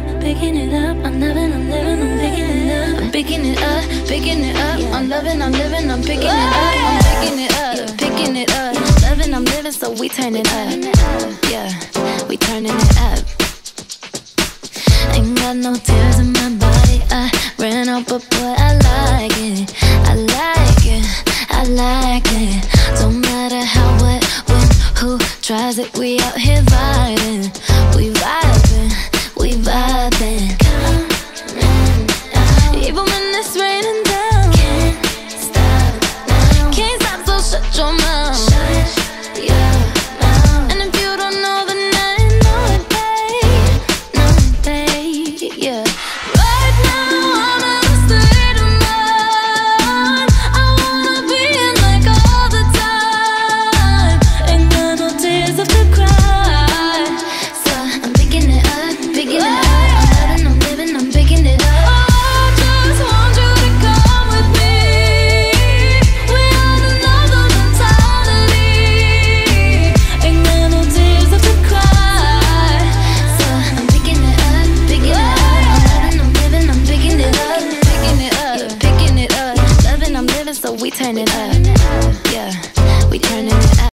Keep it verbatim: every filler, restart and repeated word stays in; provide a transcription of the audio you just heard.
up, picking it up. I'm loving, I'm living, I'm picking it up. I'm picking it up, picking it up. I'm loving, I'm living, I'm picking it up. I'm picking it up, picking it up. Loving, I'm living, so we turn it up. Yeah, we turning it up. Ain't got no tears in my body. I ran out, but boy, I like it. I like it, I like it. Don't matter how, what, when, who tries it. We out here vibing.